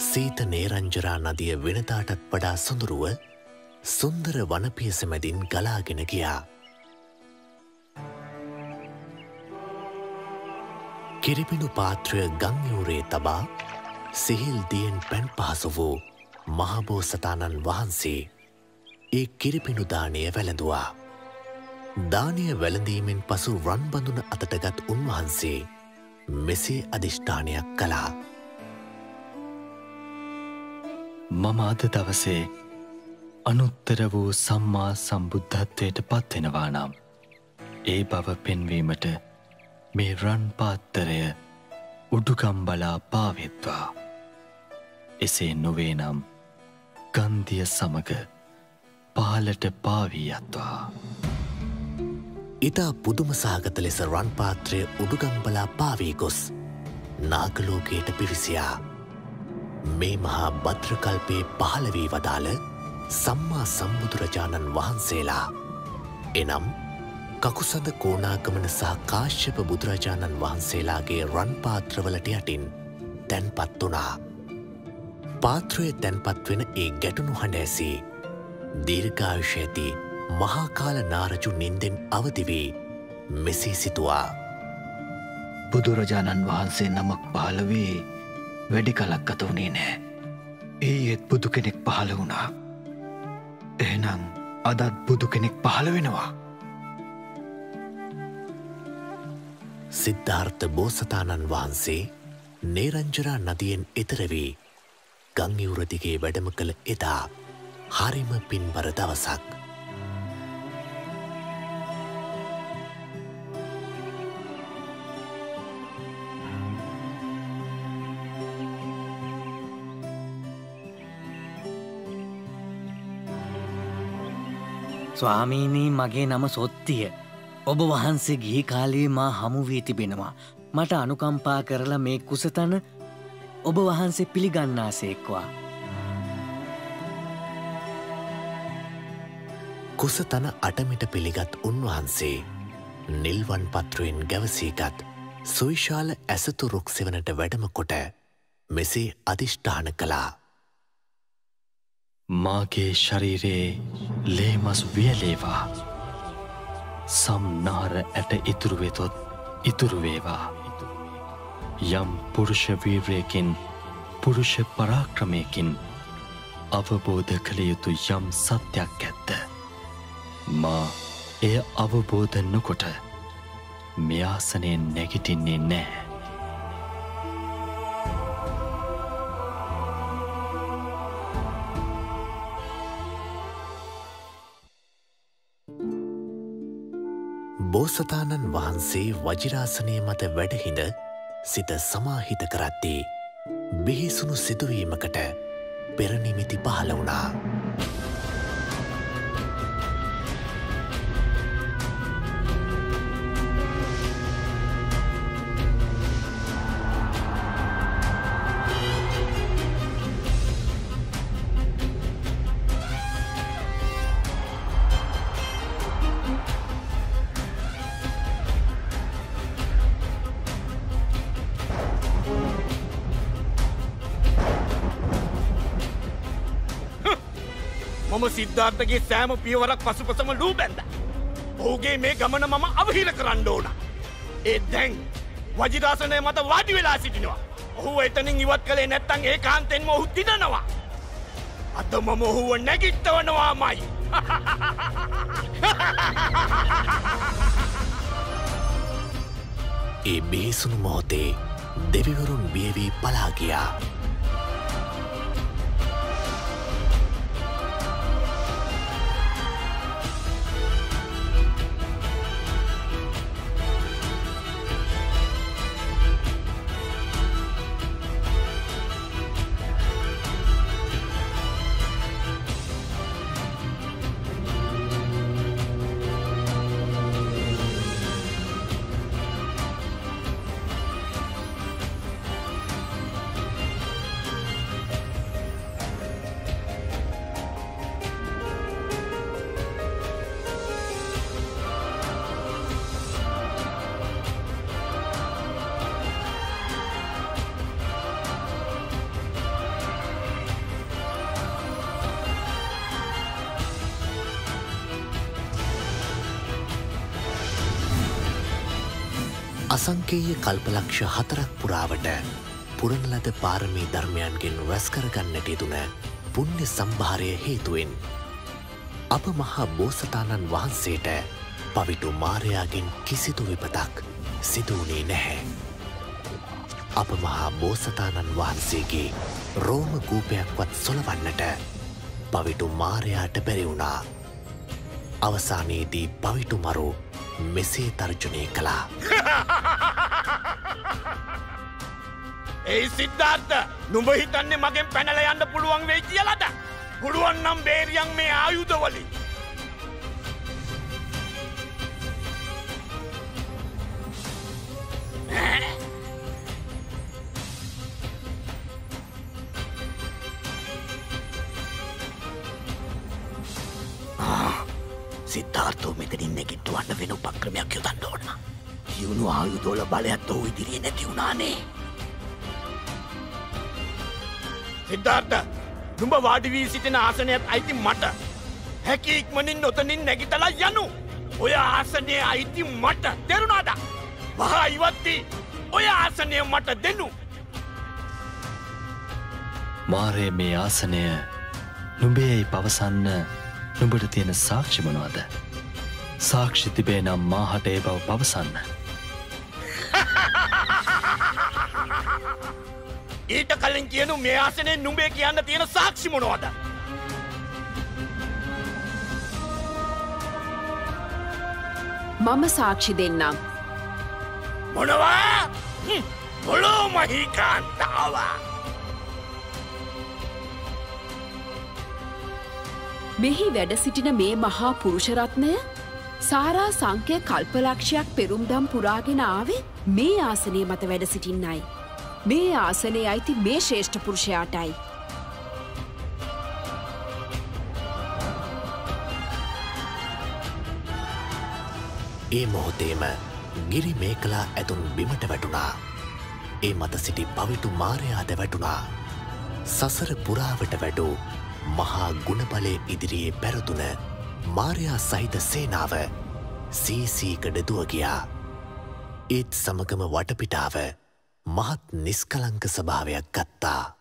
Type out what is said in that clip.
සීත නේරංජරා නදිය වෙනදාටත් වඩා සොඳුරුව සුන්දර වනපියස මැදින් ගලාගෙන ගියා. කිරිපිණු පාත්‍රය ගංයුරේ තබා සිහිල් දියෙන් පැන් පහසු වූ මහබෝසතාණන් වහන්සේ ඒ කිරිපිණු දානය වැළඳුවා. දානය වැළඳීමෙන් පසු රන් බඳුන අතටගත් උන්වහන්සේ මෙසේ අධිෂ්ඨානයක් කළා. මම අද දවසේ අනුත්තර වූ සම්මා සම්බුද්ධත්වයට පත්වෙනවා නම් ඒ බව පෙන්වීමට මේ රන් පාත්තරය උඩුකම්බලා පාවෙත්වා. එසේ නොවේ නම් ගන්ධිය සමග පහලට පාවී යත්වා. ඉතා පුදුම සහගත ලෙස රන් පාත්‍රය උඩුගම්බලා පාවී ගොස් නාගලෝකයට පිවිසියා. මේ මහා භද්‍රකල්පයේ පහළ වී වදාළ සම්මා සම්බුදුරජාණන් වහන්සේලා එනම් කකුසඳ කෝණාගමන සහ කාශ්‍යප බුදුරජාණන් වහන්සේලාගේ රන් පාත්‍රවලට යටින් තැන්පත් වුණා. පාත්‍රයේ තැන්පත් වෙන ඒ ගැටුණු හඬ ඇසී දීර්ඝායුෂ ඇති මහාකාල නාරජු නින්දෙන් අවදි වී මෙසේ සිතුවා. බුදුරජාණන් වහන්සේ නමක් පහළ වී වැඩි කලක් ගත වුණේ නෑ. ඒත් බුදු කෙනෙක් පහළ වුණා. එහෙනම් අදත් බුදු කෙනෙක් පහළ වෙනවා. සිද්ධාර්ථ බෝසතාණන් වහන්සේ නේරංජරා නදියෙන් එතර වී ගංයුර දිගේ වැඩම කළ එදා හරිම පින්බර දවසක්. ස්වාමීනී, මගේ නම සොත්තිය. ඔබ වහන්සේ ගිහි කාලයේ මා හමු වී තිබෙනවා. මට අනුකම්පා කරලා මේ කුසතන ඔබ වහන්සේ පිළිගන්නාසේක්වා. කුසතන අටමිට පිළිගත් උන්වහන්සේ නිල්වන් පත්‍රයෙන් ගැවසීගත් සුවිශාල ඇසතු රුක් සෙවනට වැඩම කොට මෙසේ අධිෂ්ඨාන කළා. මාගේ ශරීරයේ ලේමස් වියලේවා. සම්නාර ඇට ඉතුරුවෙතොත් ඉතුරුවේවා. යම් පුරුෂ වීර්යයකින් පුරුෂ පරාක්‍රමයකින් අවබෝධ කළ යුතු යම් සත්‍යයක් ඇත්ත. මා එය අවබෝධ නොකොට මෙයාසනයෙන් නැගිටින්නේ නෑ. බෝසතාණන් වහන්සේ වජිරාසනය මත වැඩහිඳ සිත සමාහිත කරද්දී බිහිසුණු සිදුවීමකට පෙරනිමිති පහළ වුණා. මම සිද්ධාර්ථගේ සෑම පියවරක් පසුපසම ලූ බැන්ද. ඔහුගේ මේ ගමන මම අවහිර කරන්න ඕන. ඒත් දැන් වජිරාසනය මත වාඩි වෙලා සිටිනවා. ඔහු එතනින් ඉවත් කළේ නැත්තං ඒකාන්තයෙන්ම ඔහු දිනනවා. අද මම ඔහුව නැගිට්ටවනවාමයි. ඒ බිහිසුණු මොහොතේ දෙවිවරුන් බිය වී පලා ගියා. අසංකේය කල්පලක්ෂ 4ක් පුරාවට පුරන ලද පාරමී ධර්මයන්ගෙන් රැස් කරගන්නට යෙදුන පුණ්‍ය සම්භාරය හේතුවෙන් අප මහා බෝසතාණන් වහන්සේට පවිටු මාරයාගෙන් කිසිදු විපතක් සිදු වුණේ නැහැ. අප මහා බෝසතාණන් වහන්සේගේ රෝම කූපයක්වත් සොලවන්නට පවිටු මාරයාට බැරි වුණා. අවසානයේදී පවිටු මරු මෙසේ තර්ජනය කළා. ඒ සිද්ධාර්ථ නුඹ හිතන්නේ මගෙන් පැනලා යන්න පුළුවන් වෙයි කියලාද? පුළුවන් නම් බේරියන් මේ ආයුධ වලින්. සිද්ධාර්ථෝ මෙතනින් නැගිට්ටවන්න වෙන උපක්‍රමයක් යොදන්න ඕන. කියුණු ආයුධවල බලයත් ඔහු ඉදිරියේ නැති වුණානේ. සිද්ධාර්ථ නුඹ වාඩි වී සිටින ආසනයත් අයිති මට. හැකි ඉක්මනින් ඔතනින් නැගිටලා යනු. ඔය ආසනයේ අයිති මට. තේරුණාද? වහා ඉවත්ටි. ඔය ආසනය මට දෙනු. මාරේ මේ ආසනය නුඹේයි පවසන්න නුඹට තියෙන සාක්ෂි මොනවද? සාක්ෂි තිබේ නම් මාහට ඒ බව පවසන්න. ඊට කලින් කියනු මේ ආසනයේ නුඹේ කියන්න තියෙන සාක්ෂි මොනවද? මම සාක්ෂි දෙන්නම්. මොනවා? මොලෝ මහීකාන්තාව. මෙහි වැඩ සිටින මේ මහා පුරුෂරත්නය සාරා සංකය කල්පලක්ෂයක් පෙරුම්දම් පුරාගෙන ආවේ මේ ආසනයේ මත වැඩ සිටින්නයි. මේ ආසනයේ අයිති මේ ශ්‍රේෂ්ඨ පුරුෂයාටයි. ඒ මොහොතේම ගිරි මේකලා ඇතුන් බිමට වැටුණා. ඒ මත සිටි පවිටු මාරයාද වැටුණා. සසර පුරාවට වැඩූ මහා ගුණබලය ඉදිරියේ පැරතුන මාරයා සහිත සේනාව සීසීකඩ දුව ගියා. ඒත් සමගම වටපිටාව මහත් නිස්කලංක ස්වභාවයක් ගත්තා.